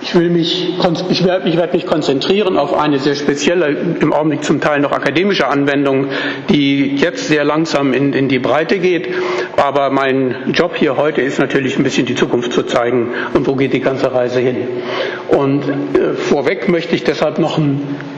Ich werde mich konzentrieren auf eine sehr spezielle, im Augenblick zum Teil noch akademische Anwendung, die jetzt sehr langsam in die Breite geht. Aber mein Job hier heute ist natürlich ein bisschen die Zukunft zu zeigen und wo geht die ganze Reise hin. Und vorweg möchte ich deshalb noch eine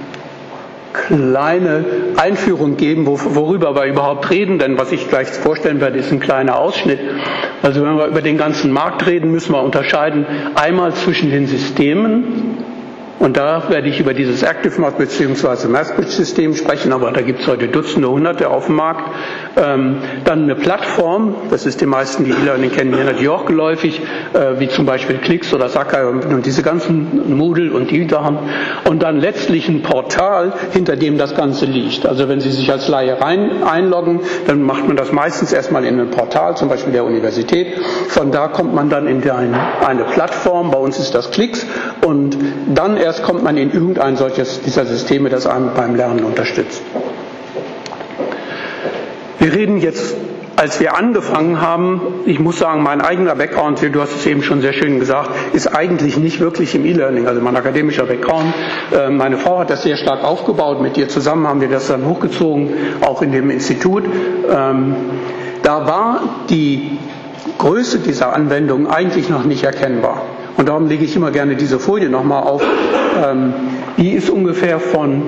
kleine Einführung geben, worüber wir überhaupt reden, denn was ich gleich vorstellen werde, ist ein kleiner Ausschnitt. Also wenn wir über den ganzen Markt reden, müssen wir unterscheiden einmal zwischen den Systemen, und da werde ich über dieses Active Math bzw. Mathbridge-System sprechen, aber da gibt es heute Dutzende, Hunderte auf dem Markt. Dann eine Plattform, das ist den meisten, die E-Learning kennen, hier natürlich auch geläufig, wie zum Beispiel Qlik oder Sakai und diese ganzen Moodle und die da haben. Und dann letztlich ein Portal, hinter dem das Ganze liegt. Also wenn Sie sich als Laie einloggen, dann macht man das meistens erstmal in ein Portal, zum Beispiel der Universität. Von da kommt man dann in eine Plattform, bei uns ist das Qlik, und dann erst kommt man in irgendein solches dieser Systeme, das einem beim Lernen unterstützt. Wir reden jetzt, als wir angefangen haben, ich muss sagen, mein eigener Background, du hast es eben schon sehr schön gesagt, ist eigentlich nicht wirklich im E-Learning, also mein akademischer Background. Meine Frau hat das sehr stark aufgebaut, mit ihr zusammen haben wir das dann hochgezogen, auch in dem Institut. Da war die Größe dieser Anwendung eigentlich noch nicht erkennbar. Und darum lege ich immer gerne diese Folie nochmal auf. Die ist ungefähr von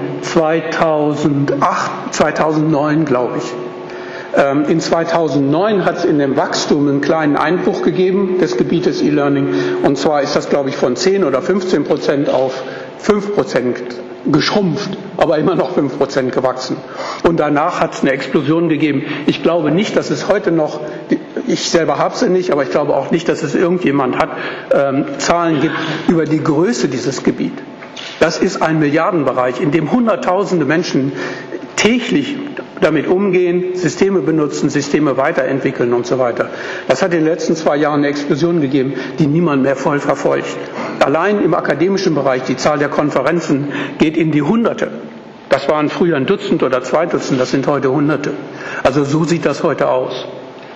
2009, glaube ich. In 2009 hat es in dem Wachstum einen kleinen Einbruch gegeben des Gebietes E-Learning. Und zwar ist das, glaube ich, von 10 oder 15% auf 5% geschrumpft, aber immer noch 5% gewachsen. Und danach hat es eine Explosion gegeben. Ich glaube nicht, dass es heute noch, ich selber habe sie nicht, aber ich glaube auch nicht, dass es irgendjemand hat, Zahlen gibt über die Größe dieses Gebiets. Das ist ein Milliardenbereich, in dem Hunderttausende Menschen täglich damit umgehen, Systeme benutzen, Systeme weiterentwickeln und so weiter. Das hat in den letzten 2 Jahren eine Explosion gegeben, die niemand mehr voll verfolgt. Allein im akademischen Bereich, die Zahl der Konferenzen geht in die Hunderte. Das waren früher ein Dutzend oder 2 Dutzend, das sind heute Hunderte. Also so sieht das heute aus.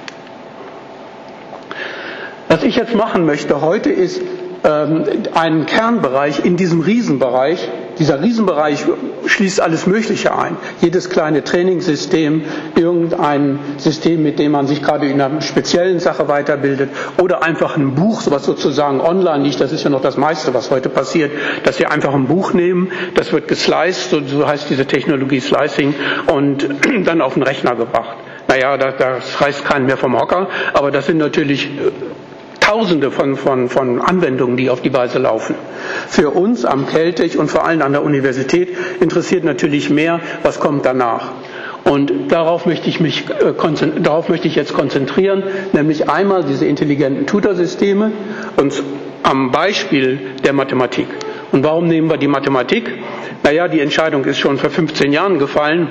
Was ich jetzt machen möchte heute ist einen Kernbereich in diesem Riesenbereich. Dieser Riesenbereich schließt alles Mögliche ein. Jedes kleine Trainingssystem, irgendein System, mit dem man sich gerade in einer speziellen Sache weiterbildet, oder einfach ein Buch, was sozusagen online liegt. Das ist ja noch das meiste, was heute passiert, dass Sie einfach ein Buch nehmen, das wird gesliced, so heißt diese Technologie Slicing, und dann auf den Rechner gebracht. Naja, das reißt keinen mehr vom Hocker, aber das sind natürlich Tausende von Anwendungen, die auf die Weise laufen. Für uns am Caltech und vor allem an der Universität interessiert natürlich mehr, was kommt danach. Und darauf möchte ich jetzt konzentrieren, nämlich einmal diese intelligenten Tutorsysteme und am Beispiel der Mathematik. Und warum nehmen wir die Mathematik? Naja, die Entscheidung ist schon vor 15 Jahren gefallen.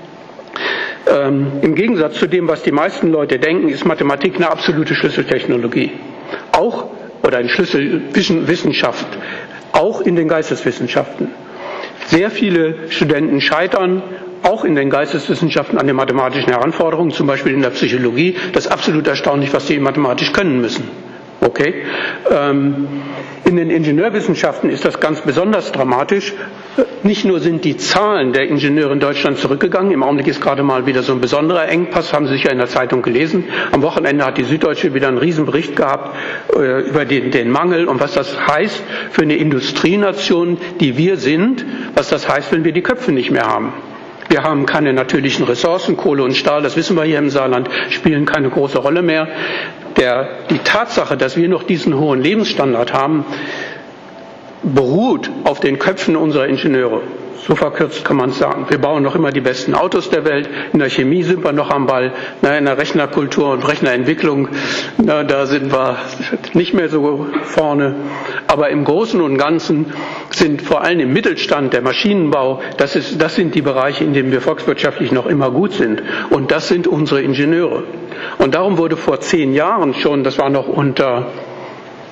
Im Gegensatz zu dem, was die meisten Leute denken, ist Mathematik eine absolute Schlüsseltechnologie. Oder eine Schlüsselwissenschaft, auch in den Geisteswissenschaften. Sehr viele Studenten scheitern auch in den Geisteswissenschaften an den mathematischen Herausforderungen, zum Beispiel in der Psychologie. Das ist absolut erstaunlich, was sie mathematisch können müssen. Okay? In den Ingenieurwissenschaften ist das ganz besonders dramatisch. Nicht nur sind die Zahlen der Ingenieure in Deutschland zurückgegangen, im Augenblick ist gerade mal wieder so ein besonderer Engpass, haben Sie sicher in der Zeitung gelesen. Am Wochenende hat die Süddeutsche wieder einen Riesenbericht gehabt über den Mangel und was das heißt für eine Industrienation, die wir sind, was das heißt, wenn wir die Köpfe nicht mehr haben. Wir haben keine natürlichen Ressourcen, Kohle und Stahl, das wissen wir hier im Saarland, spielen keine große Rolle mehr. Die Tatsache, dass wir noch diesen hohen Lebensstandard haben, beruht auf den Köpfen unserer Ingenieure. So verkürzt kann man es sagen. Wir bauen noch immer die besten Autos der Welt. In der Chemie sind wir noch am Ball. In der Rechnerkultur und Rechnerentwicklung, da sind wir nicht mehr so vorne. Aber im Großen und Ganzen sind vor allem im Mittelstand der Maschinenbau, das sind die Bereiche, in denen wir volkswirtschaftlich noch immer gut sind. Und das sind unsere Ingenieure. Und darum wurde vor 10 Jahren schon, das war noch unter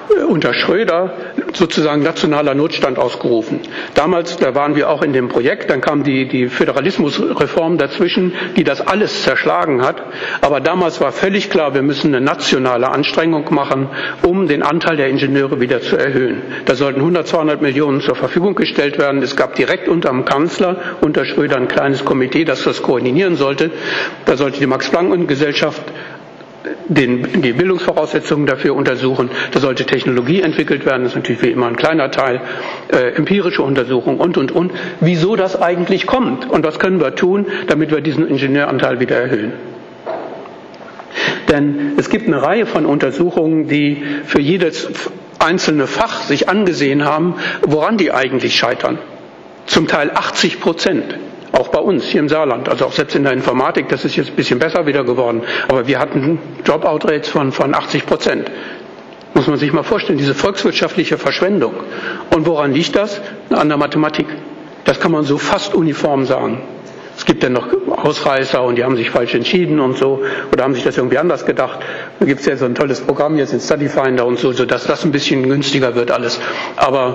unter Schröder sozusagen nationaler Notstand ausgerufen. Damals, da waren wir auch in dem Projekt, dann kam die Föderalismusreform dazwischen, die das alles zerschlagen hat. Aber damals war völlig klar, wir müssen eine nationale Anstrengung machen, um den Anteil der Ingenieure wieder zu erhöhen. Da sollten 100, 200 Millionen zur Verfügung gestellt werden. Es gab direkt unter dem Kanzler, unter Schröder, ein kleines Komitee, das das koordinieren sollte. Da sollte die Max-Planck-Gesellschaft die Bildungsvoraussetzungen dafür untersuchen. Da sollte Technologie entwickelt werden, das ist natürlich wie immer ein kleiner Teil, empirische Untersuchung und. Wieso das eigentlich kommt und was können wir tun, damit wir diesen Ingenieuranteil wieder erhöhen. Denn es gibt eine Reihe von Untersuchungen, die für jedes einzelne Fach sich angesehen haben, woran die eigentlich scheitern. Zum Teil 80%. Auch bei uns hier im Saarland, also auch selbst in der Informatik, das ist jetzt ein bisschen besser wieder geworden, aber wir hatten Dropout-Rates von 80%. Muss man sich mal vorstellen, diese volkswirtschaftliche Verschwendung. Und woran liegt das? An der Mathematik. Das kann man so fast uniform sagen. Es gibt dann noch Ausreißer und die haben sich falsch entschieden und so, oder haben sich das irgendwie anders gedacht. Da gibt es ja so ein tolles Programm jetzt in StudyFinder und so, dass das ein bisschen günstiger wird alles. Aber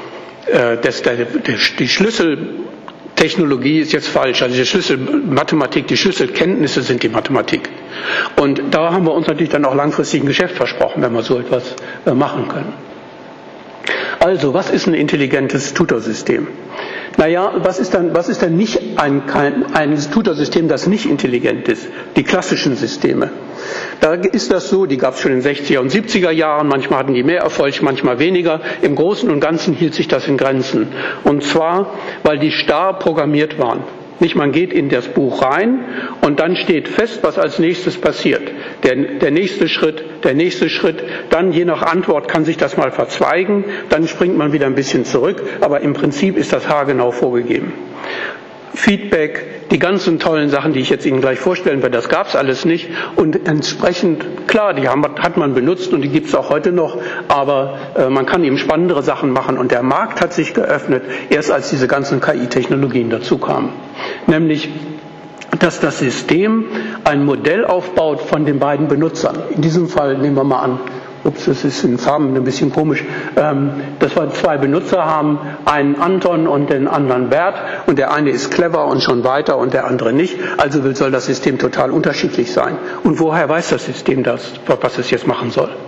die Schlüsseltechnologie ist jetzt falsch. Also die Schlüsselmathematik, die Schlüsselkenntnisse sind die Mathematik. Und da haben wir uns natürlich dann auch langfristig ein Geschäft versprochen, wenn wir so etwas machen können. Also, was ist ein intelligentes Tutorsystem? Naja, was ist denn nicht ein Tutorsystem, das nicht intelligent ist? Die klassischen Systeme. Da ist das so, die gab es schon in den 60er und 70er Jahren, manchmal hatten die mehr Erfolg, manchmal weniger. Im Großen und Ganzen hielt sich das in Grenzen. Und zwar, weil die starr programmiert waren. Nicht, man geht in das Buch rein und dann steht fest, was als nächstes passiert. Der nächste Schritt, dann je nach Antwort kann sich das mal verzweigen, dann springt man wieder ein bisschen zurück, aber im Prinzip ist das haargenau vorgegeben. Feedback, die ganzen tollen Sachen, die ich jetzt Ihnen gleich vorstellen werde, das gab es alles nicht. Und entsprechend, klar, die hat man benutzt und die gibt es auch heute noch, aber man kann eben spannendere Sachen machen. Und der Markt hat sich geöffnet, erst als diese ganzen KI-Technologien dazu kamen. Nämlich, dass das System ein Modell aufbaut von den beiden Benutzern. In diesem Fall nehmen wir mal an, das ist in Farben ein bisschen komisch, dass wir zwei Benutzer haben, einen Anton und den anderen Bert, und der eine ist clever und schon weiter und der andere nicht, also soll das System total unterschiedlich sein. Und woher weiß das System das, was es jetzt machen soll?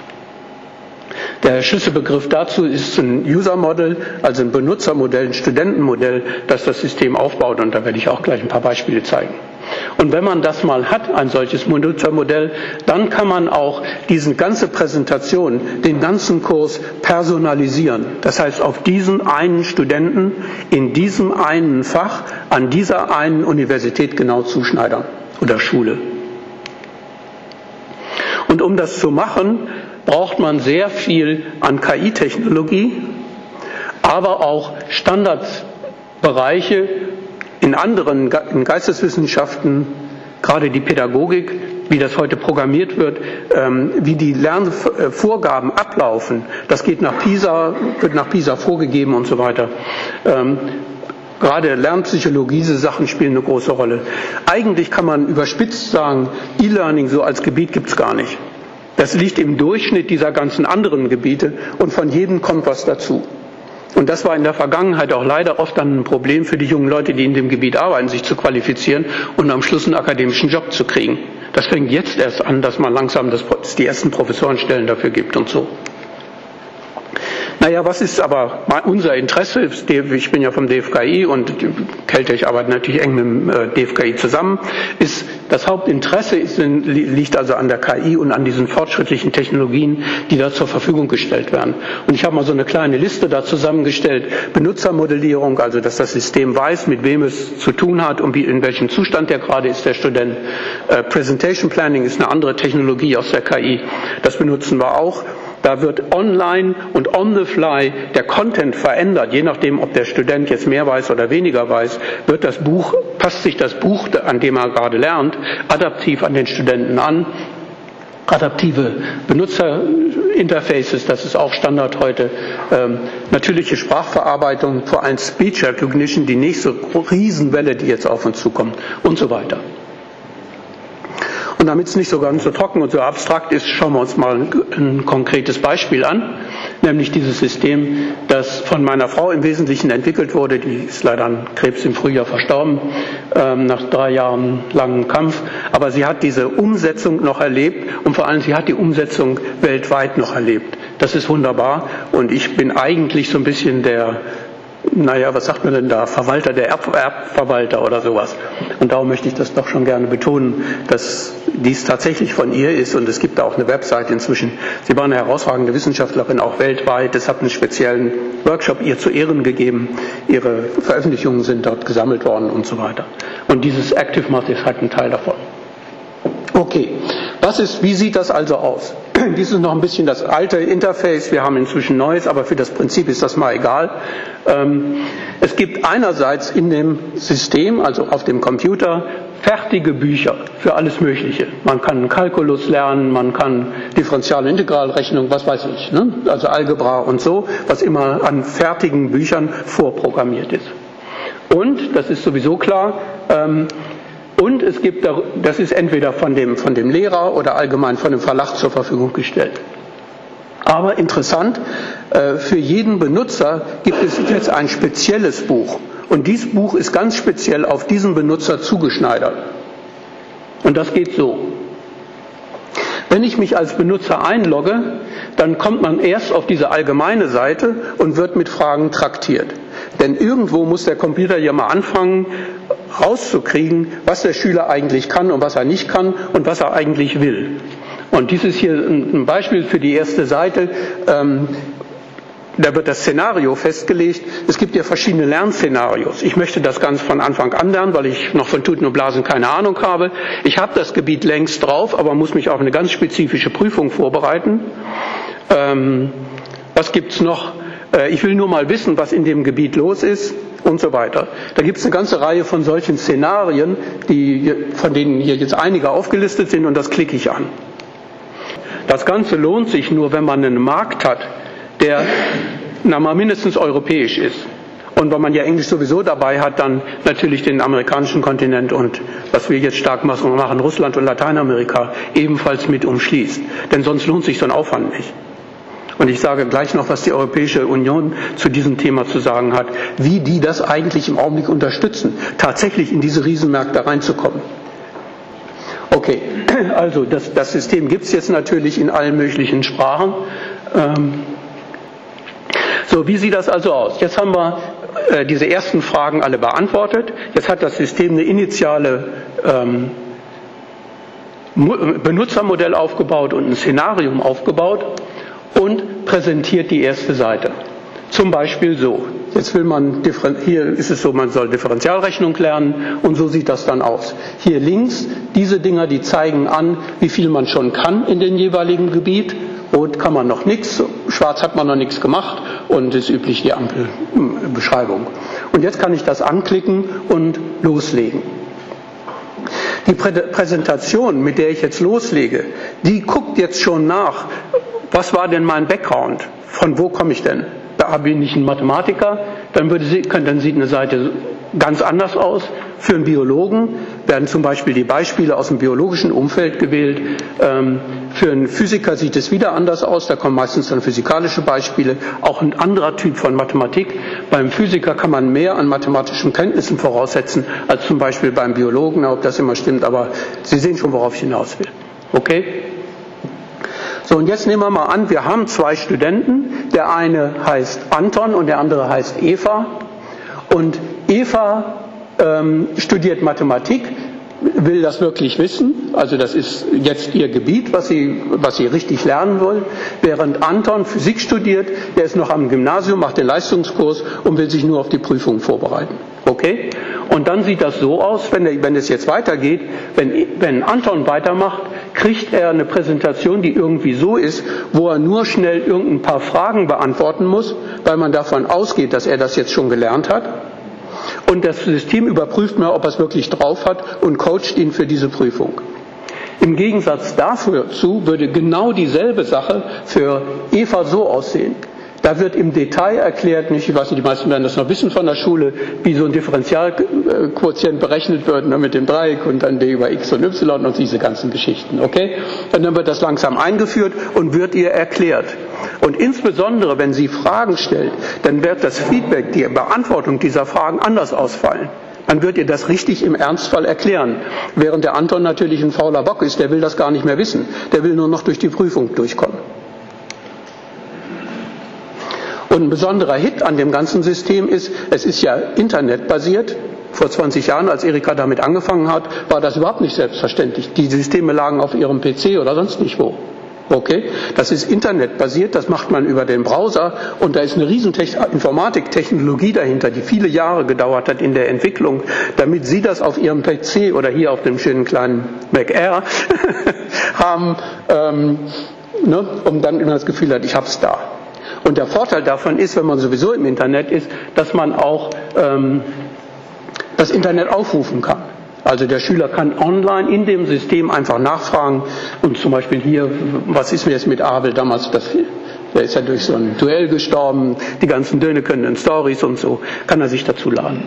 Der Schlüsselbegriff dazu ist ein User-Model, also ein Benutzermodell, ein Studentenmodell, das das System aufbaut, und da werde ich auch gleich ein paar Beispiele zeigen. Und wenn man das mal hat, ein solches Benutzermodell, dann kann man auch diese ganze Präsentation, den ganzen Kurs personalisieren. Das heißt, auf diesen einen Studenten, in diesem einen Fach, an dieser einen Universität genau zuschneidern oder Schule. Und um das zu machen, braucht man sehr viel an KI-Technologie, aber auch Standardbereiche in Geisteswissenschaften, gerade die Pädagogik, wie das heute programmiert wird, wie die Lernvorgaben ablaufen. Das geht nach PISA, wird nach PISA vorgegeben und so weiter. Gerade Lernpsychologie, diese Sachen spielen eine große Rolle. Eigentlich kann man überspitzt sagen, E-Learning so als Gebiet gibt's gar nicht. Das liegt im Durchschnitt dieser ganzen anderen Gebiete und von jedem kommt was dazu. Und das war in der Vergangenheit auch leider oft dann ein Problem für die jungen Leute, die in dem Gebiet arbeiten, sich zu qualifizieren und am Schluss einen akademischen Job zu kriegen. Das fängt jetzt erst an, dass man langsam die ersten Professorenstellen dafür gibt und so. Naja, was ist aber unser Interesse? Ich bin ja vom DFKI und Keltech arbeitet natürlich eng mit dem DFKI zusammen. Das Hauptinteresse liegt also an der KI und an diesen fortschrittlichen Technologien, die da zur Verfügung gestellt werden. Und ich habe mal so eine kleine Liste da zusammengestellt. Benutzermodellierung, also dass das System weiß, mit wem es zu tun hat und in welchem Zustand der gerade ist, der Student. Presentation Planning ist eine andere Technologie aus der KI. Das benutzen wir auch. Da wird online und on the fly der Content verändert, je nachdem, ob der Student jetzt mehr weiß oder weniger weiß, passt sich das Buch, an dem er gerade lernt, adaptiv an den Studenten an. Adaptive Benutzerinterfaces, das ist auch Standard heute. Natürliche Sprachverarbeitung, vor allem Speech Recognition, die nächste Riesenwelle, die jetzt auf uns zukommt und so weiter. Und damit es nicht so ganz so trocken und so abstrakt ist, schauen wir uns mal ein konkretes Beispiel an, nämlich dieses System, das von meiner Frau im Wesentlichen entwickelt wurde. Die ist leider an Krebs im Frühjahr verstorben, nach 3 Jahren langem Kampf. Aber sie hat diese Umsetzung noch erlebt und vor allem sie hat die Umsetzung weltweit noch erlebt. Das ist wunderbar und ich bin eigentlich so ein bisschen der, was sagt man denn da, Verwalter, der Erbverwalter oder sowas. Und darum möchte ich das doch schon gerne betonen, dass dies tatsächlich von ihr ist und es gibt auch eine Website inzwischen. Sie war eine herausragende Wissenschaftlerin, auch weltweit. Es hat einen speziellen Workshop ihr zu Ehren gegeben. Ihre Veröffentlichungen sind dort gesammelt worden und so weiter. Und dieses Active Math ist halt ein Teil davon. Okay, wie sieht das also aus? Dies ist noch ein bisschen das alte Interface, wir haben inzwischen neues, aber für das Prinzip ist das mal egal. Es gibt einerseits in dem System, also auf dem Computer, fertige Bücher für alles Mögliche. Man kann Kalkulus lernen, man kann Differential- und Integralrechnung, was weiß ich, ne? Also Algebra und so, was immer an fertigen Büchern vorprogrammiert ist. Und, das ist sowieso klar, und es gibt, das ist entweder von dem Lehrer oder allgemein von dem Verlag zur Verfügung gestellt. Aber interessant, für jeden Benutzer gibt es jetzt ein spezielles Buch. Und dieses Buch ist ganz speziell auf diesen Benutzer zugeschneidert. Und das geht so. Wenn ich mich als Benutzer einlogge, dann kommt man erst auf diese allgemeine Seite und wird mit Fragen traktiert. Denn irgendwo muss der Computer ja mal anfangen, rauszukriegen, was der Schüler eigentlich kann und was er nicht kann und was er eigentlich will. Und dies ist hier ein Beispiel für die erste Seite. Da wird das Szenario festgelegt. Es gibt ja verschiedene Lernszenarios. Ich möchte das ganz von Anfang an lernen, weil ich noch von Tuten und Blasen keine Ahnung habe. Ich habe das Gebiet längst drauf, aber muss mich auf eine ganz spezifische Prüfung vorbereiten. Was gibt's noch? Ich will nur mal wissen, was in dem Gebiet los ist und so weiter. Da gibt es eine ganze Reihe von solchen Szenarien, von denen hier jetzt einige aufgelistet sind und das klicke ich an. Das Ganze lohnt sich nur, wenn man einen Markt hat, der mal mindestens europäisch ist. Und wenn man ja Englisch sowieso dabei hat, dann natürlich den amerikanischen Kontinent und was wir jetzt stark machen, Russland und Lateinamerika ebenfalls mit umschließt. Denn sonst lohnt sich so ein Aufwand nicht. Und ich sage gleich noch, was die Europäische Union zu diesem Thema zu sagen hat, wie die das eigentlich im Augenblick unterstützen, tatsächlich in diese Riesenmärkte reinzukommen. Okay, also das System gibt es jetzt natürlich in allen möglichen Sprachen. So, wie sieht das also aus? Jetzt haben wir diese ersten Fragen alle beantwortet. Jetzt hat das System eine initiale Benutzermodell aufgebaut und ein Szenarium aufgebaut und präsentiert die erste Seite. Zum Beispiel so. Jetzt hier ist es so, man soll Differentialrechnung lernen und so sieht das dann aus. Hier links, diese Dinger, die zeigen an, wie viel man schon kann in dem jeweiligen Gebiet. Rot kann man noch nichts, schwarz hat man noch nichts gemacht und ist üblich die Ampelbeschreibung. Und jetzt kann ich das anklicken und loslegen. Die Präsentation, mit der ich jetzt loslege, die guckt jetzt schon nach, was war denn mein Background? Von wo komme ich denn? Da bin ich ein Mathematiker, dann sieht eine Seite ganz anders aus. Für einen Biologen werden zum Beispiel die Beispiele aus dem biologischen Umfeld gewählt. Für einen Physiker sieht es wieder anders aus, da kommen meistens dann physikalische Beispiele, auch ein anderer Typ von Mathematik. Beim Physiker kann man mehr an mathematischen Kenntnissen voraussetzen, als zum Beispiel beim Biologen, ob das immer stimmt, aber Sie sehen schon, worauf ich hinaus will. Okay? So, und jetzt nehmen wir mal an, wir haben 2 Studenten, der eine heißt Anton und der andere heißt Eva. Und Eva studiert Mathematik, will das wirklich wissen, also das ist jetzt ihr Gebiet, was sie richtig lernen will, während Anton Physik studiert, der ist noch am Gymnasium, macht den Leistungskurs und will sich nur auf die Prüfung vorbereiten. Okay? Und dann sieht das so aus, wenn es jetzt weitergeht, wenn Anton weitermacht, kriegt er eine Präsentation, die irgendwie so ist, wo er nur schnell irgendein paar Fragen beantworten muss, weil man davon ausgeht, dass er das jetzt schon gelernt hat. Und das System überprüft mal, ob er es wirklich drauf hat und coacht ihn für diese Prüfung. Im Gegensatz dazu würde genau dieselbe Sache für Eva so aussehen. Da wird im Detail erklärt, nicht, ich weiß nicht, die meisten werden das noch wissen von der Schule, wie so ein Differentialquotient berechnet wird, mit dem Dreieck und dann d über x und y und diese ganzen Geschichten, okay? Und dann wird das langsam eingeführt und wird ihr erklärt. Und insbesondere, wenn sie Fragen stellt, dann wird das Feedback, die Beantwortung dieser Fragen anders ausfallen. Dann wird ihr das richtig im Ernstfall erklären. Während der Anton natürlich ein fauler Bock ist, der will das gar nicht mehr wissen. Der will nur noch durch die Prüfung durchkommen. Und ein besonderer Hit an dem ganzen System ist, es ist ja internetbasiert. Vor 20 Jahren, als Erika damit angefangen hat, war das überhaupt nicht selbstverständlich. Die Systeme lagen auf ihrem PC oder sonst nicht wo. Okay? Das ist internetbasiert, das macht man über den Browser und da ist eine riesen Informatiktechnologie dahinter, die viele Jahre gedauert hat in der Entwicklung, damit Sie das auf Ihrem PC oder hier auf dem schönen kleinen Mac Air haben, um dann immer das Gefühl hat, ich hab's da. Und der Vorteil davon ist, wenn man sowieso im Internet ist, dass man auch das Internet aufrufen kann. Also der Schüler kann online in dem System einfach nachfragen und zum Beispiel hier, was ist mir jetzt mit Abel damals passiert? Der ist ja durch so ein Duell gestorben, die ganzen Döne können in Stories und so, kann er sich dazu laden.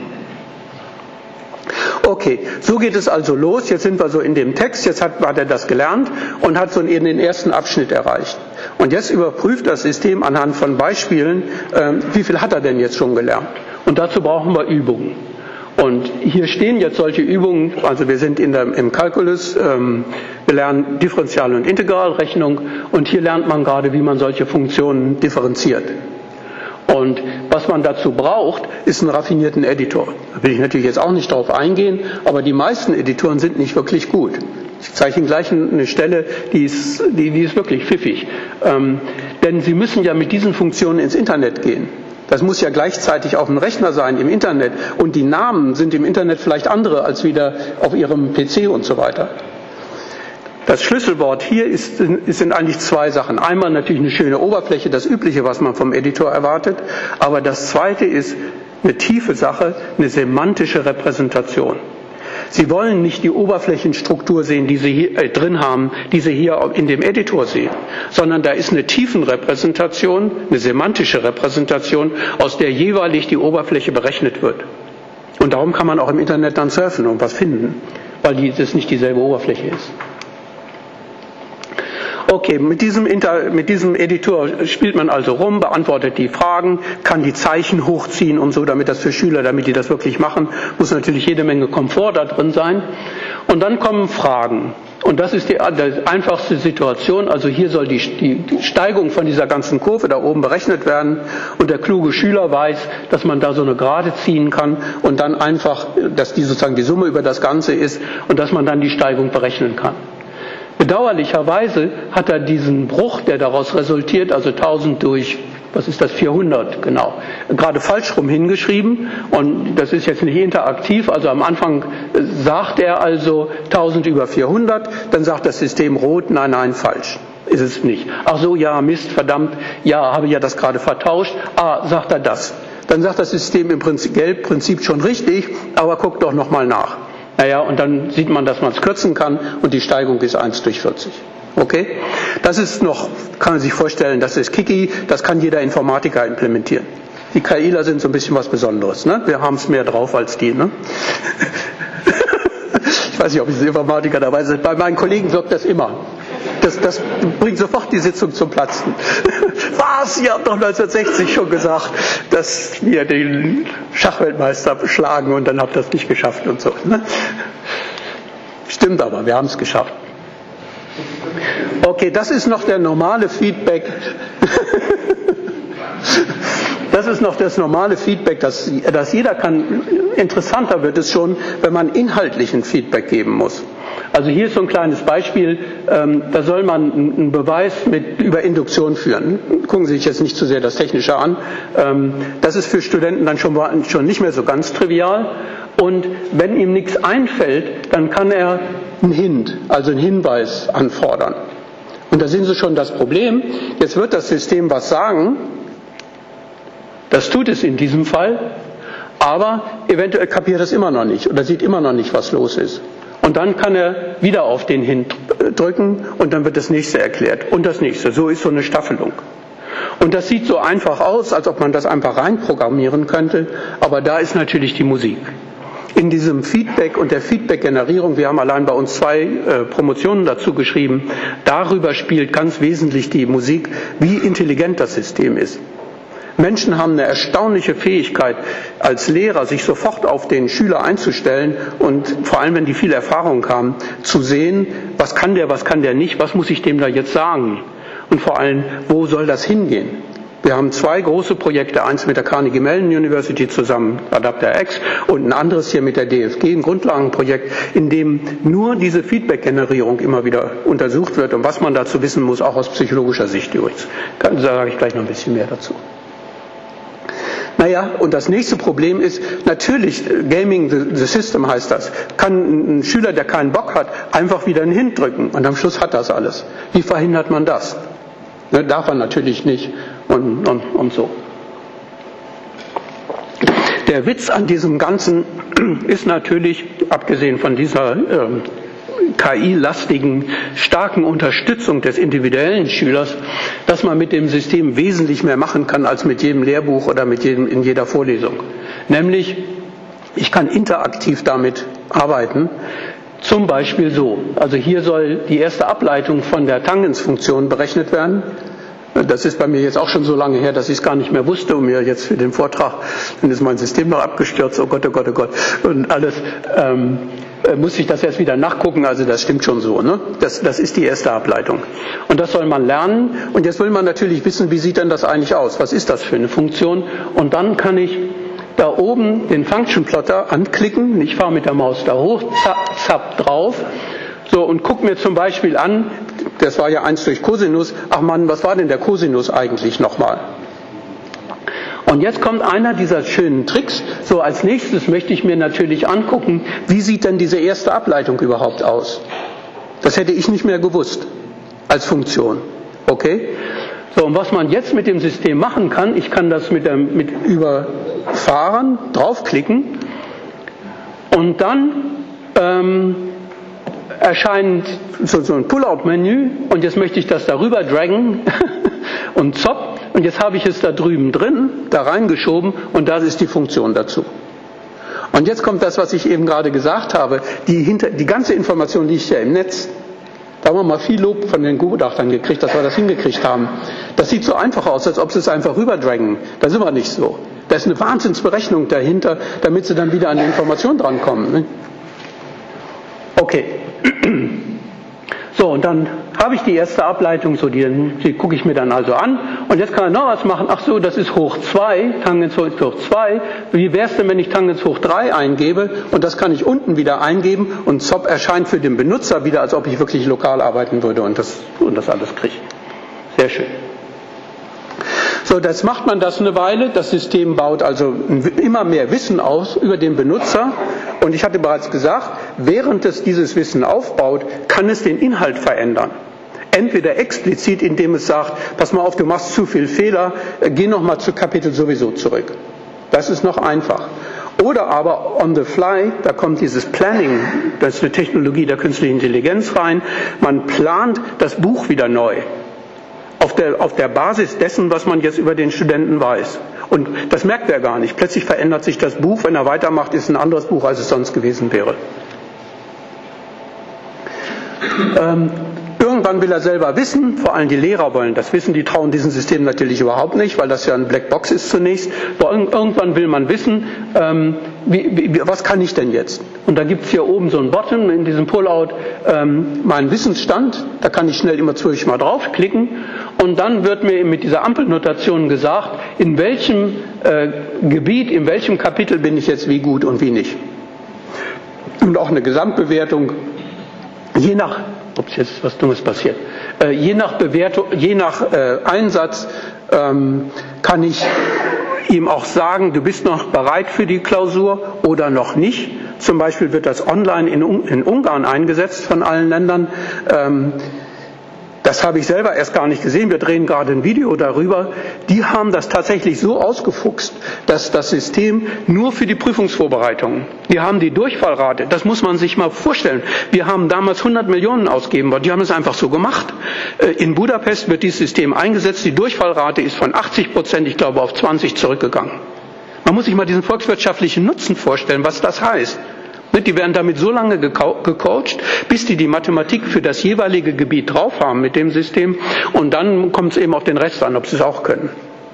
Okay, so geht es also los. Jetzt sind wir so in dem Text, jetzt hat er das gelernt und hat so in den ersten Abschnitt erreicht. Und jetzt überprüft das System anhand von Beispielen, wie viel hat er denn jetzt schon gelernt. Und dazu brauchen wir Übungen. Und hier stehen jetzt solche Übungen, also wir sind im Kalkulus, wir lernen Differential- und Integralrechnung und hier lernt man gerade, wie man solche Funktionen differenziert. Und was man dazu braucht, ist einen raffinierten Editor. Da will ich natürlich jetzt auch nicht drauf eingehen, aber die meisten Editoren sind nicht wirklich gut. Ich zeige Ihnen gleich eine Stelle, die ist wirklich pfiffig. Denn Sie müssen ja mit diesen Funktionen ins Internet gehen. Das muss ja gleichzeitig auf dem Rechner sein, im Internet. Und die Namen sind im Internet vielleicht andere als wieder auf Ihrem PC und so weiter. Das Schlüsselwort hier sind eigentlich zwei Sachen. Einmal natürlich eine schöne Oberfläche, das Übliche, was man vom Editor erwartet. Aber das Zweite ist eine tiefe Sache, eine semantische Repräsentation. Sie wollen nicht die Oberflächenstruktur sehen, die Sie hier drin haben, die Sie hier in dem Editor sehen, sondern da ist eine Tiefenrepräsentation, eine semantische Repräsentation, aus der jeweilig die Oberfläche berechnet wird. Und darum kann man auch im Internet dann surfen und was finden, weil das nicht dieselbe Oberfläche ist. Okay, mit diesem Editor spielt man also rum, beantwortet die Fragen, kann die Zeichen hochziehen und so, damit das für Schüler, damit die das wirklich machen, muss natürlich jede Menge Komfort da drin sein. Und dann kommen Fragen. Und das ist die einfachste Situation. Also hier soll die Steigung von dieser ganzen Kurve da oben berechnet werden. Und der kluge Schüler weiß, dass man da so eine Gerade ziehen kann und dann einfach, dass die sozusagen die Summe über das Ganze ist und dass man dann die Steigung berechnen kann. Bedauerlicherweise hat er diesen Bruch, der daraus resultiert, also 1000 durch, 400, genau, gerade falsch rum hingeschrieben und das ist jetzt nicht interaktiv, also am Anfang sagt er also 1000 über 400, dann sagt das System rot, nein, falsch, ist es nicht. Ach so, ja, Mist, verdammt, ja, habe ja das gerade vertauscht, sagt er das. Dann sagt das System im Prinzip schon richtig, aber guckt doch nochmal nach. Naja, und dann sieht man, dass man es kürzen kann und die Steigung ist 1 durch 40. Okay? Das ist noch, kann man sich vorstellen, das ist Kiki, das kann jeder Informatiker implementieren. Die KIler sind so ein bisschen was Besonderes, ne? Wir haben es mehr drauf als die, ne? Ich weiß nicht, ob diese Informatiker dabei sind. Bei meinen Kollegen wirkt das immer. Das bringt sofort die Sitzung zum Platzen. Was? Ihr habt doch 1960 schon gesagt, dass wir den Schachweltmeister schlagen und dann habt ihr das nicht geschafft und so. Ne? Stimmt aber, wir haben es geschafft. Okay, das ist noch der normale Feedback. Das ist noch das normale Feedback, das jeder kann. Interessanter wird es schon, wenn man inhaltlichen Feedback geben muss. Also hier ist so ein kleines Beispiel, da soll man einen Beweis über Induktion führen. Gucken Sie sich jetzt nicht zu sehr das Technische an. Das ist für Studenten dann schon nicht mehr so ganz trivial. Und wenn ihm nichts einfällt, dann kann er einen Hint, also einen Hinweis anfordern. Und da sehen Sie schon das Problem. Jetzt wird das System was sagen. Das tut es in diesem Fall. Aber eventuell kapiert es immer noch nicht oder sieht immer noch nicht, was los ist. Und dann kann er wieder auf den Hint drücken und dann wird das nächste erklärt und das nächste. So ist so eine Staffelung. Und das sieht so einfach aus, als ob man das einfach reinprogrammieren könnte, aber da ist natürlich die Musik. In diesem Feedback und der Feedback-Generierung, wir haben allein bei uns 2 Promotionen dazu geschrieben, darüber spielt ganz wesentlich die Musik, wie intelligent das System ist. Menschen haben eine erstaunliche Fähigkeit, als Lehrer sich sofort auf den Schüler einzustellen und vor allem, wenn die viel Erfahrung haben, zu sehen, was kann der nicht, was muss ich dem da jetzt sagen? Und vor allem, wo soll das hingehen? Wir haben 2 große Projekte, eins mit der Carnegie Mellon University zusammen, Adapter X, und ein anderes hier mit der DFG, ein Grundlagenprojekt, in dem nur diese Feedback-Generierung immer wieder untersucht wird und was man dazu wissen muss, auch aus psychologischer Sicht übrigens. Da sage ich gleich noch ein bisschen mehr dazu. Naja, und das nächste Problem ist, natürlich, Gaming the System heißt das, kann ein Schüler, der keinen Bock hat, einfach wieder einen Hint drücken und am Schluss hat das alles. Wie verhindert man das? Ne, darf er natürlich nicht und so. Der Witz an diesem Ganzen ist natürlich, abgesehen von dieser KI-lastigen, starken Unterstützung des individuellen Schülers, dass man mit dem System wesentlich mehr machen kann als mit jedem Lehrbuch oder in jeder Vorlesung. Nämlich, ich kann interaktiv damit arbeiten, zum Beispiel so. Also hier soll die erste Ableitung von der Tangensfunktion berechnet werden. Das ist bei mir jetzt auch schon so lange her, dass ich es gar nicht mehr wusste und mir jetzt für den Vortrag, dann ist mein System noch abgestürzt, oh Gott, oh Gott, oh Gott, und alles, muss ich das jetzt wieder nachgucken, also das stimmt schon so, ne? Das ist die erste Ableitung. Und das soll man lernen und jetzt will man natürlich wissen, wie sieht denn das eigentlich aus, was ist das für eine Funktion, und dann kann ich da oben den Function Plotter anklicken, ich fahre mit der Maus da hoch, zapp drauf, so, und guck mir zum Beispiel an, das war ja 1 durch Cosinus, ach Mann, was war denn der Cosinus eigentlich nochmal? Und jetzt kommt einer dieser schönen Tricks, so als nächstes möchte ich mir natürlich angucken, wie sieht denn diese erste Ableitung überhaupt aus? Das hätte ich nicht mehr gewusst, als Funktion, okay? So, und was man jetzt mit dem System machen kann, ich kann das mit überfahren, draufklicken, und dann erscheint so ein Pull-out-Menü und jetzt möchte ich das darüber draggen und zopp und jetzt habe ich es da drüben drin, da reingeschoben und das ist die Funktion dazu. Und jetzt kommt das, was ich eben gerade gesagt habe, die ganze Information liegt ja im Netz. Da haben wir mal viel Lob von den Gutachtern gekriegt, dass wir das hingekriegt haben. Das sieht so einfach aus, als ob sie es einfach rüberdraggen. Da sind wir nicht so. Da ist eine Wahnsinnsberechnung dahinter, damit sie dann wieder an die Information drankommen. Ne? Okay. So, und dann habe ich die erste Ableitung, so die gucke ich mir dann also an. Und jetzt kann er noch was machen. Ach so, das ist hoch 2, Tangens hoch 2. Wie wäre es denn, wenn ich Tangens hoch 3 eingebe? Und das kann ich unten wieder eingeben. Und ZOP erscheint für den Benutzer wieder, als ob ich wirklich lokal arbeiten würde und das alles kriege. Sehr schön. So, jetzt macht man das eine Weile. Das System baut also immer mehr Wissen aus über den Benutzer. Und ich hatte bereits gesagt, während es dieses Wissen aufbaut, kann es den Inhalt verändern. Entweder explizit, indem es sagt, pass mal auf, du machst zu viel Fehler, geh nochmal zu Kapitel sowieso zurück. Das ist noch einfach. Oder aber on the fly, da kommt dieses Planning, das ist eine Technologie der künstlichen Intelligenz rein. Man plant das Buch wieder neu. Auf der Basis dessen, was man jetzt über den Studenten weiß. Und das merkt er gar nicht. Plötzlich verändert sich das Buch, wenn er weitermacht, ist ein anderes Buch, als es sonst gewesen wäre. Irgendwann will er selber wissen, vor allem die Lehrer wollen das wissen, die trauen diesem System natürlich überhaupt nicht, weil das ja ein Blackbox ist zunächst. Aber irgendwann will man wissen, was kann ich denn jetzt? Und da gibt es hier oben so einen Button in diesem Pullout, mein Wissensstand, da kann ich schnell immer zwischendurch mal draufklicken und dann wird mir mit dieser Ampelnotation gesagt, in welchem Gebiet, in welchem Kapitel bin ich jetzt wie gut und wie nicht. Und auch eine Gesamtbewertung, je nach ups, jetzt ist was Dummes passiert. Je nach Bewertung, je nach Einsatz kann ich ihm auch sagen, du bist noch bereit für die Klausur oder noch nicht. Zum Beispiel wird das online in Ungarn eingesetzt von allen Ländern. Das habe ich selber erst gar nicht gesehen. Wir drehen gerade ein Video darüber. Die haben das tatsächlich so ausgefuchst, dass das System nur für die Prüfungsvorbereitungen, die haben die Durchfallrate, das muss man sich mal vorstellen. Wir haben damals 100 Millionen ausgegeben, die haben es einfach so gemacht. In Budapest wird dieses System eingesetzt. Die Durchfallrate ist von 80%, ich glaube, auf 20 zurückgegangen. Man muss sich mal diesen volkswirtschaftlichen Nutzen vorstellen, was das heißt. Die werden damit so lange gecoacht, bis die Mathematik für das jeweilige Gebiet drauf haben mit dem System. Und dann kommt es eben auf den Rest an, ob sie es auch können.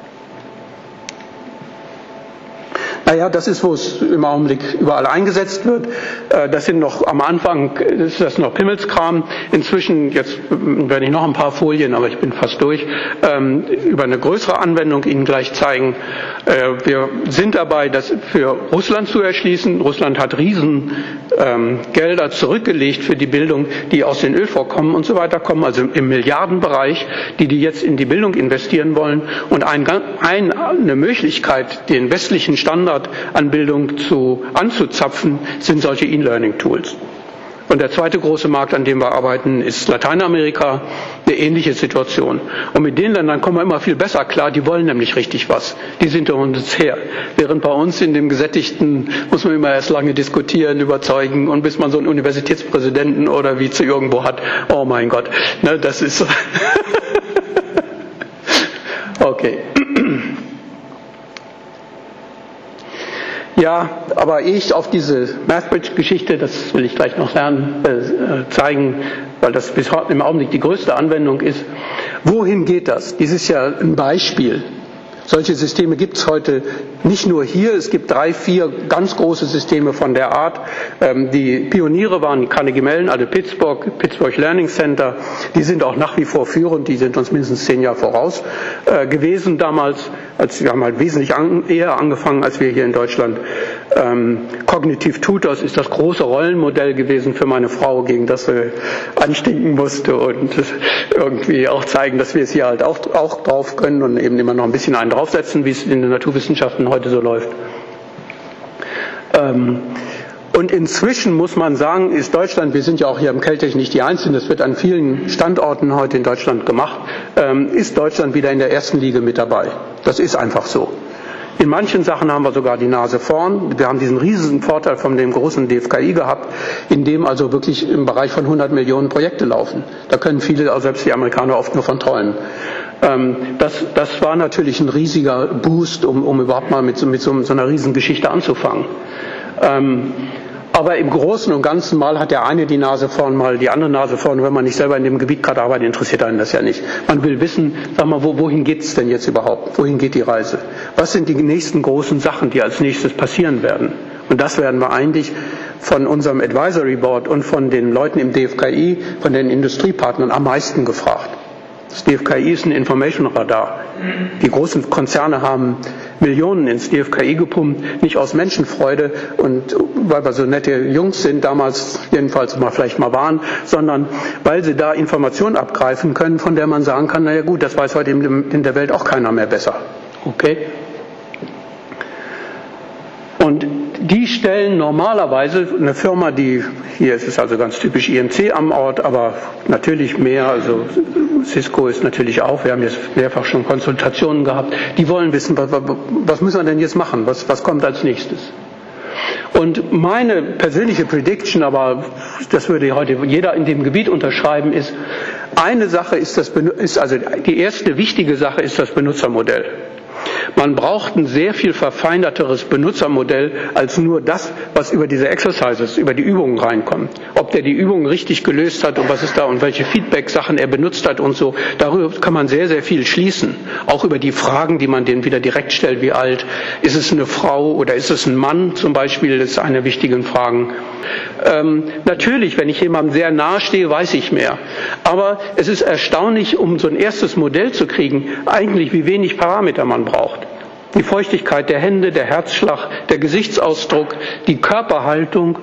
Naja, das ist, wo es im Augenblick überall eingesetzt wird. Das sind noch am Anfang, ist das noch Pimmelskram. Inzwischen, jetzt werde ich noch ein paar Folien, aber ich bin fast durch, über eine größere Anwendung Ihnen gleich zeigen. Wir sind dabei, das für Russland zu erschließen. Russland hat Riesengelder zurückgelegt für die Bildung, die aus den Ölvorkommen und so weiter kommen, also im Milliardenbereich, die jetzt in die Bildung investieren wollen. Und eine Möglichkeit, den westlichen Standard an Bildung anzuzapfen, sind solche E-Learning-Tools. Und der zweite große Markt, an dem wir arbeiten, ist Lateinamerika, eine ähnliche Situation. Und mit den Ländern kommen wir immer viel besser klar, die wollen nämlich richtig was. Die sind uns her. Während bei uns in dem Gesättigten muss man immer erst lange diskutieren, überzeugen, und bis man so einen Universitätspräsidenten oder wie zu irgendwo hat, oh mein Gott, ne, das ist so. Okay. Ja, aber ich auf diese MathBridge-Geschichte, das will ich gleich noch zeigen, weil das bis heute im Augenblick die größte Anwendung ist. Wohin geht das? Dies ist ja ein Beispiel. Solche Systeme gibt es heute nicht nur hier, es gibt 3, 4 ganz große Systeme von der Art. Die Pioniere waren Carnegie Mellon, also Pittsburgh Learning Center. Die sind auch nach wie vor führend, die sind uns mindestens 10 Jahre voraus gewesen damals. Wir haben halt wesentlich eher angefangen als wir hier in Deutschland. Cognitive Tutors ist das große Rollenmodell gewesen für meine Frau, gegen das sie anstinken musste und irgendwie auch zeigen, dass wir es hier halt auch drauf können und eben immer noch ein bisschen einen draufsetzen, wie es in den Naturwissenschaften heute so läuft. Und inzwischen muss man sagen, ist Deutschland, wir sind ja auch hier im Caltech nicht die Einzigen, das wird an vielen Standorten heute in Deutschland gemacht, ist Deutschland wieder in der ersten Liga mit dabei. Das ist einfach so. In manchen Sachen haben wir sogar die Nase vorn. Wir haben diesen riesigen Vorteil von dem großen DFKI gehabt, in dem also wirklich im Bereich von 100 Millionen Projekte laufen. Da können viele, also selbst die Amerikaner, oft nur von träumen. Das war natürlich ein riesiger Boost, um überhaupt mal mit so einer Riesengeschichte anzufangen. Aber im Großen und Ganzen mal hat der eine die Nase vorn, mal die andere Nase vorn. Wenn man nicht selber in dem Gebiet gerade arbeitet, interessiert einen das ja nicht. Man will wissen, sag mal, wohin geht's denn jetzt überhaupt? Wohin geht die Reise? Was sind die nächsten großen Sachen, die als nächstes passieren werden? Und das werden wir eigentlich von unserem Advisory Board und von den Leuten im DFKI, von den Industriepartnern am meisten gefragt. Das DFKI ist ein Information Radar. Die großen Konzerne haben Millionen ins DFKI gepumpt, nicht aus Menschenfreude und weil wir so nette Jungs sind, damals jedenfalls vielleicht mal waren, sondern weil sie da Informationen abgreifen können, von der man sagen kann, naja gut, das weiß heute in der Welt auch keiner mehr besser. Okay? Und die stellen normalerweise eine Firma, die, hier ist es also ganz typisch IMC am Ort, aber natürlich mehr, also Cisco ist natürlich auch, wir haben jetzt mehrfach schon Konsultationen gehabt, die wollen wissen, was müssen wir denn jetzt machen, was kommt als nächstes. Und meine persönliche Prediction, aber das würde heute jeder in dem Gebiet unterschreiben, ist, eine Sache also die erste wichtige Sache ist das Benutzermodell. Man braucht ein sehr viel verfeinerteres Benutzermodell als nur das, was über diese Exercises, über die Übungen reinkommt. Ob der die Übungen richtig gelöst hat und was ist da und welche Feedback-Sachen er benutzt hat und so, darüber kann man sehr, sehr viel schließen. Auch über die Fragen, die man denen wieder direkt stellt, wie alt, ist es eine Frau oder ist es ein Mann zum Beispiel, das ist eine wichtige Frage. Natürlich, wenn ich jemandem sehr nahe stehe, weiß ich mehr. Aber es ist erstaunlich, um so ein erstes Modell zu kriegen, eigentlich wie wenig Parameter man braucht. Die Feuchtigkeit der Hände, der Herzschlag, der Gesichtsausdruck, die Körperhaltung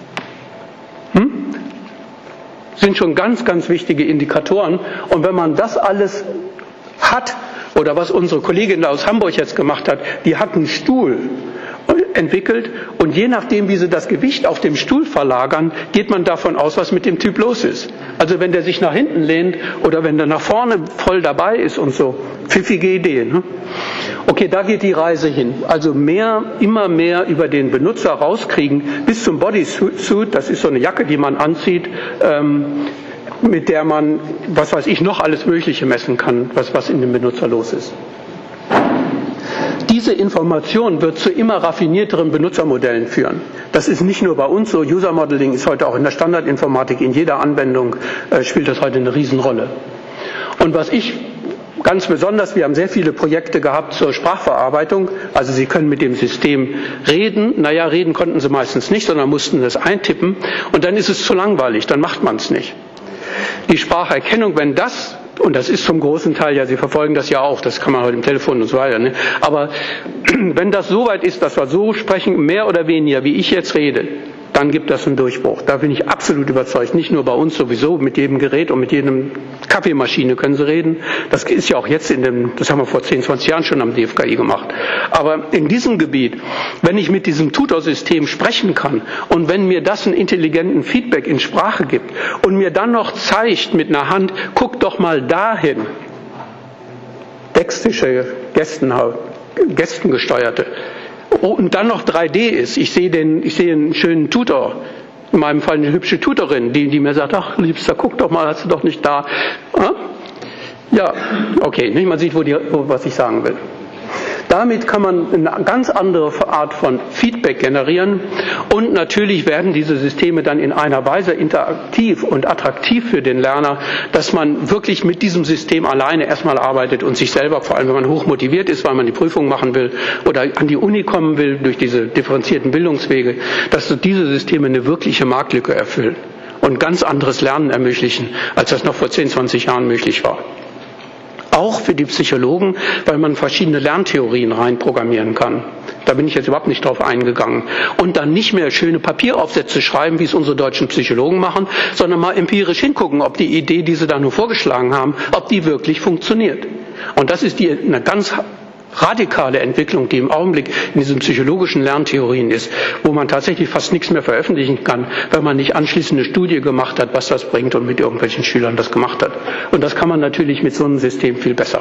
sind schon ganz, ganz wichtige Indikatoren. Und wenn man das alles hat, oder was unsere Kollegin aus Hamburg jetzt gemacht hat, die hat einen Stuhl entwickelt und je nachdem, wie sie das Gewicht auf dem Stuhl verlagern, geht man davon aus, was mit dem Typ los ist. Also wenn der sich nach hinten lehnt oder wenn der nach vorne voll dabei ist und so. Pfiffige Idee. Ne? Okay, da geht die Reise hin. Also immer mehr über den Benutzer rauskriegen, bis zum Bodysuit, das ist so eine Jacke, die man anzieht, mit der man, was weiß ich, noch alles Mögliche messen kann, was in dem Benutzer los ist. Diese Information wird zu immer raffinierteren Benutzermodellen führen. Das ist nicht nur bei uns so. User Modeling ist heute auch in der Standardinformatik, in jeder Anwendung spielt das heute eine Riesenrolle. Und was ich ganz besonders, wir haben sehr viele Projekte gehabt zur Sprachverarbeitung. Also Sie können mit dem System reden. Naja, reden konnten Sie meistens nicht, sondern mussten das eintippen. Und dann ist es zu langweilig, dann macht man es nicht. Die Spracherkennung, wenn das, und das ist zum großen Teil, ja, Sie verfolgen das ja auch, das kann man heute im Telefon und so weiter, ne? Aber wenn das so weit ist, dass wir so sprechen, mehr oder weniger, wie ich jetzt rede, dann gibt das einen Durchbruch. Da bin ich absolut überzeugt. Nicht nur bei uns sowieso, mit jedem Gerät und mit jedem Kaffeemaschine können Sie reden. Das ist ja auch jetzt das haben wir vor 10, 20 Jahren schon am DFKI gemacht. Aber in diesem Gebiet, wenn ich mit diesem Tutorsystem sprechen kann und wenn mir das einen intelligenten Feedback in Sprache gibt und mir dann noch zeigt mit einer Hand, guck doch mal dahin, sächsische Gästengesteuerte, und dann noch 3D ist, ich sehe einen schönen Tutor, in meinem Fall eine hübsche Tutorin, die mir sagt, ach Liebster, guck doch mal, hast du doch nicht da. Ja, okay, man sieht, was ich sagen will. Damit kann man eine ganz andere Art von Feedback generieren und natürlich werden diese Systeme dann in einer Weise interaktiv und attraktiv für den Lerner, dass man wirklich mit diesem System alleine erstmal arbeitet und sich selber, vor allem wenn man hoch motiviert ist, weil man die Prüfung machen will oder an die Uni kommen will durch diese differenzierten Bildungswege, dass diese Systeme eine wirkliche Marktlücke erfüllen und ganz anderes Lernen ermöglichen, als das noch vor 10, 20 Jahren möglich war. Auch für die Psychologen, weil man verschiedene Lerntheorien reinprogrammieren kann. Da bin ich jetzt überhaupt nicht drauf eingegangen. Und dann nicht mehr schöne Papieraufsätze schreiben, wie es unsere deutschen Psychologen machen, sondern mal empirisch hingucken, ob die Idee, die sie da nur vorgeschlagen haben, ob die wirklich funktioniert. Und das ist eine ganz radikale Entwicklung, die im Augenblick in diesen psychologischen Lerntheorien ist, wo man tatsächlich fast nichts mehr veröffentlichen kann, wenn man nicht anschließend eine Studie gemacht hat, was das bringt und mit irgendwelchen Schülern das gemacht hat. Und das kann man natürlich mit so einem System viel besser.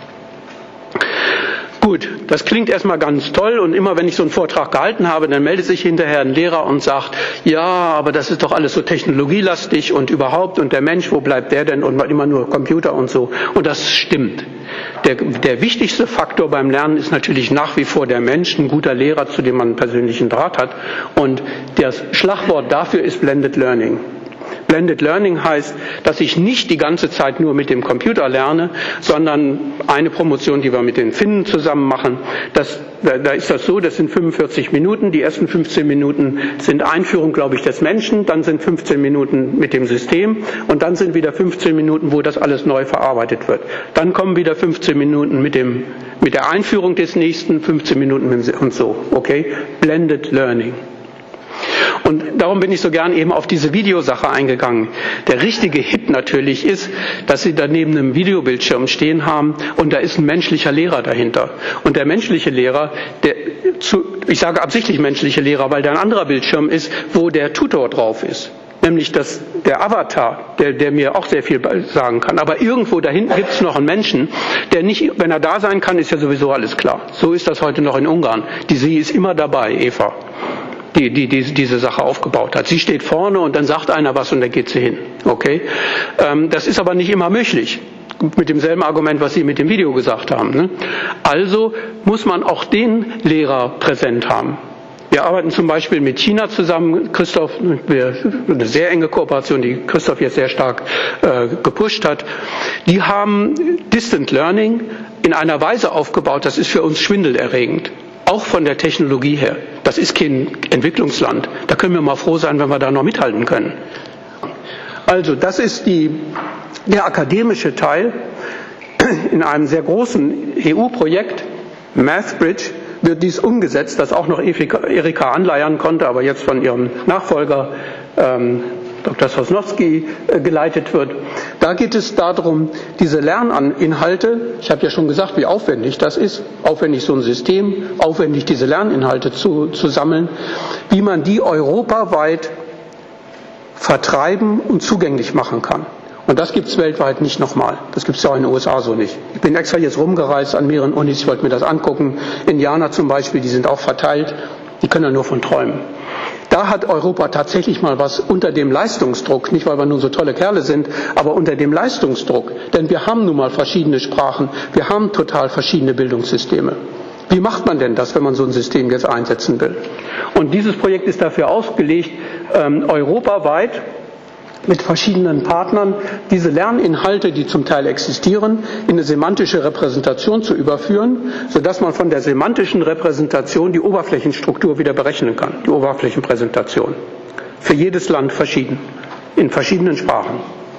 Gut, das klingt erstmal ganz toll und immer wenn ich so einen Vortrag gehalten habe, dann meldet sich hinterher ein Lehrer und sagt, ja, aber das ist doch alles so technologielastig und überhaupt und der Mensch, wo bleibt der denn und immer nur Computer und so. Und das stimmt. Der wichtigste Faktor beim Lernen ist natürlich nach wie vor der Mensch, ein guter Lehrer, zu dem man einen persönlichen Draht hat. Und das Schlagwort dafür ist Blended Learning. Blended Learning heißt, dass ich nicht die ganze Zeit nur mit dem Computer lerne, sondern eine Promotion, die wir mit den Finnen zusammen machen, da ist das so, das sind 45 Minuten, die ersten 15 Minuten sind Einführung, glaube ich, des Menschen, dann sind 15 Minuten mit dem System und dann sind wieder 15 Minuten, wo das alles neu verarbeitet wird. Dann kommen wieder 15 Minuten mit der Einführung des nächsten, 15 Minuten und so, okay? Blended Learning. Und darum bin ich so gern eben auf diese Videosache eingegangen. Der richtige Hit natürlich ist, dass Sie da neben einem Videobildschirm stehen haben und da ist ein menschlicher Lehrer dahinter. Und der menschliche Lehrer, ich sage absichtlich menschliche Lehrer, weil da ein anderer Bildschirm ist, wo der Tutor drauf ist. Nämlich der Avatar, der mir auch sehr viel sagen kann. Aber irgendwo dahinten gibt es noch einen Menschen, der nicht, wenn er da sein kann, ist ja sowieso alles klar. So ist das heute noch in Ungarn. Sie ist immer dabei, Eva, die diese Sache aufgebaut hat. Sie steht vorne und dann sagt einer was und dann geht sie hin. Okay? Das ist aber nicht immer möglich. Mit demselben Argument, was Sie mit dem Video gesagt haben. Ne? Also muss man auch den Lehrer präsent haben. Wir arbeiten zum Beispiel mit China zusammen. Christoph, eine sehr enge Kooperation, die Christoph jetzt sehr stark gepusht hat. Die haben Distant Learning in einer Weise aufgebaut, das ist für uns schwindelerregend. Auch von der Technologie her. Das ist kein Entwicklungsland. Da können wir mal froh sein, wenn wir da noch mithalten können. Also das ist der akademische Teil. In einem sehr großen EU-Projekt, MathBridge, wird dies umgesetzt, das auch noch Erika anleiern konnte, aber jetzt von ihrem Nachfolger Dr. Sosnowski geleitet wird. Da geht es darum, diese Lerninhalte, ich habe ja schon gesagt, wie aufwendig das ist, aufwendig so ein System, aufwendig diese Lerninhalte zu sammeln, wie man die europaweit vertreiben und zugänglich machen kann. Und das gibt es weltweit nicht nochmal. Das gibt es ja auch in den USA so nicht. Ich bin extra jetzt rumgereist an mehreren Unis, ich wollte mir das angucken. Indianer zum Beispiel, die sind auch verteilt, die können ja nur von träumen. Da hat Europa tatsächlich mal was unter dem Leistungsdruck, nicht weil wir nun so tolle Kerle sind, aber unter dem Leistungsdruck. Denn wir haben nun mal verschiedene Sprachen, wir haben total verschiedene Bildungssysteme. Wie macht man denn das, wenn man so ein System jetzt einsetzen will? Und dieses Projekt ist dafür ausgelegt, europaweit mit verschiedenen Partnern diese Lerninhalte, die zum Teil existieren, in eine semantische Repräsentation zu überführen, sodass man von der semantischen Repräsentation die Oberflächenstruktur wieder berechnen kann, die Oberflächenpräsentation. Für jedes Land verschieden, in verschiedenen Sprachen.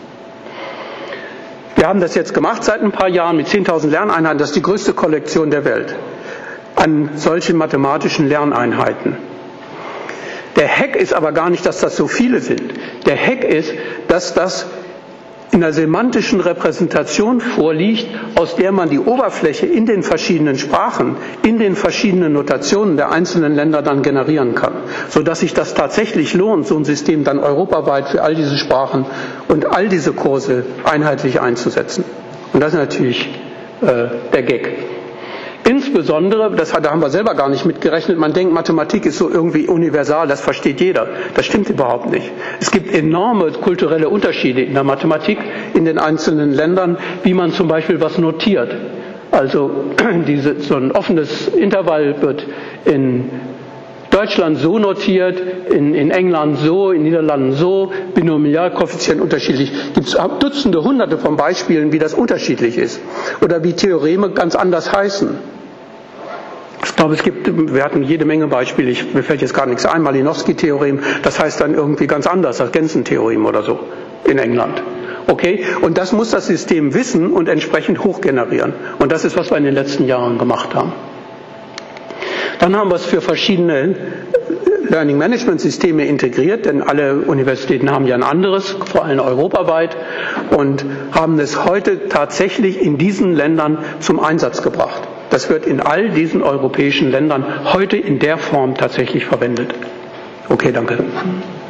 Wir haben das jetzt gemacht seit ein paar Jahren mit 10.000 Lerneinheiten. Das ist die größte Kollektion der Welt an solchen mathematischen Lerneinheiten. Der Hack ist aber gar nicht, dass das so viele sind. Der Hack ist, dass das in einer semantischen Repräsentation vorliegt, aus der man die Oberfläche in den verschiedenen Sprachen, in den verschiedenen Notationen der einzelnen Länder dann generieren kann, sodass sich das tatsächlich lohnt, so ein System dann europaweit für all diese Sprachen und all diese Kurse einheitlich einzusetzen. Und das ist natürlich der Gag. Insbesondere, da haben wir selber gar nicht mitgerechnet, man denkt, Mathematik ist so irgendwie universal, das versteht jeder. Das stimmt überhaupt nicht. Es gibt enorme kulturelle Unterschiede in der Mathematik in den einzelnen Ländern, wie man zum Beispiel was notiert. Also so ein offenes Intervall wird in Deutschland so notiert, in England so, in Niederlanden so, Binomialkoeffizient unterschiedlich. Gibt es Dutzende, Hunderte von Beispielen, wie das unterschiedlich ist. Oder wie Theoreme ganz anders heißen. Ich glaube, wir hatten jede Menge Beispiele, mir fällt jetzt gar nichts ein, Malinowski-Theorem, das heißt dann irgendwie ganz anders, das Gensen-Theorem oder so in England. Okay? Und das muss das System wissen und entsprechend hochgenerieren. Und das ist, was wir in den letzten Jahren gemacht haben. Dann haben wir es für verschiedene Learning Management Systeme integriert, denn alle Universitäten haben ja ein anderes, vor allem europaweit, und haben es heute tatsächlich in diesen Ländern zum Einsatz gebracht. Das wird in all diesen europäischen Ländern heute in der Form tatsächlich verwendet. Okay, danke.